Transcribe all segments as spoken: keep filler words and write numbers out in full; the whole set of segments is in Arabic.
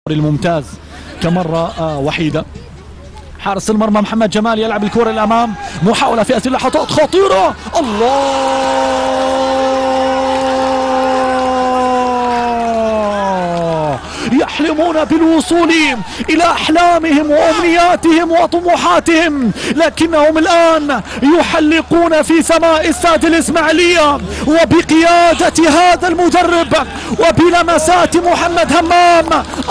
الممتاز كمرة وحيدة. حارس المرمى محمد جمال يلعب الكرة الأمام، محاولة في هذه اللحظات خطيرة. الله يحلمون بالوصول إلى أحلامهم وأمنياتهم وطموحاتهم، لكنهم الآن يحلقون في سماء استاد الإسماعيلية وبقيادة هذا المدرب وبلمسات محمد همام.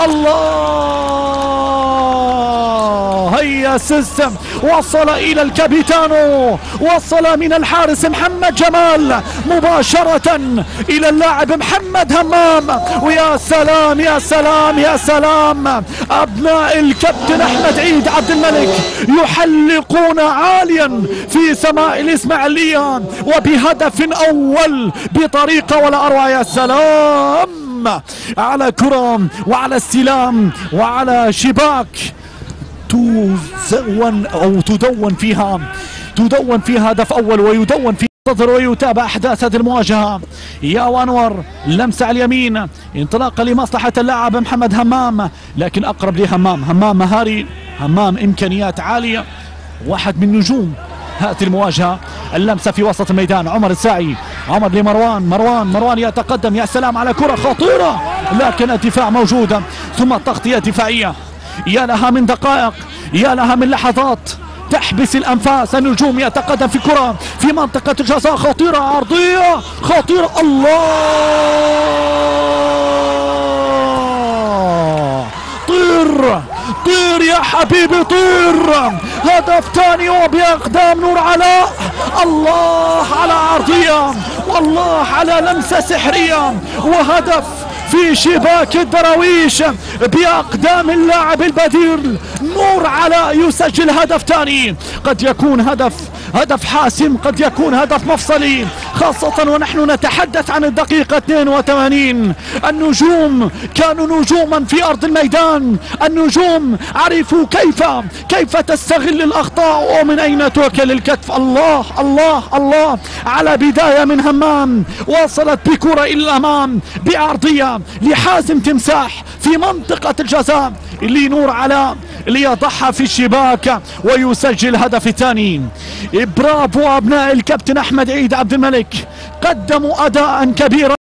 الله هيا سيستم وصل إلى الكابيتانو، وصل من الحارس محمد جمال مباشرة إلى اللاعب محمد همام. ويا سلام يا سلام يا سلام، أبناء الكابتن أحمد عيد عبد الملك يحلقون عاليا في سماء الإسماعيلية وبهدف أول بطريقة ولا أروع. يا سلام على كرة وعلى استلام وعلى شباك تزون أو تدون فيها تدون فيها هدف أول، ويدون في ينتظر ويتابع أحداث هذه المواجهة. يا وانور لمسة على اليمين، انطلاقة لمصلحة اللاعب محمد همام، لكن أقرب لهمام. همام مهاري، همام إمكانيات عالية، واحد من نجوم هذه المواجهة. اللمسة في وسط الميدان، عمر الساعي، عمر لمروان، مروان مروان يتقدم. يا سلام على كرة خطيرة، لكن الدفاع موجودة، ثم التغطية الدفاعية. يا لها من دقائق، يا لها من لحظات تحبس الأنفاس. النجوم يتقدم في كرة في منطقة الجزاء خطيرة، عرضية خطيرة. الله طير طير يا حبيبي طير، هدف ثاني وبأقدام نور علاء. الله على عرضية، والله على لمسة سحرية، وهدف في شباك الدراويش بأقدام اللاعب البديل نور علاء يسجل هدف ثاني. قد يكون هدف هدف حاسم، قد يكون هدف مفصلي، خاصة ونحن نتحدث عن الدقيقة اثنين وثمانين. النجوم كانوا نجوما في أرض الميدان، النجوم عرفوا كيف كيف تستغل الأخطاء ومن أين توكل الكتف. الله الله الله على بداية من همام، وصلت بكرة إلى الأمام بعرضية لحازم تمساح في منطقة الجزاء لنور علاء ليضعها في الشباك ويسجل هدف الثاني. برافو أبناء الكابتن أحمد عيد عبد الملك، قدموا أداء كبيرا.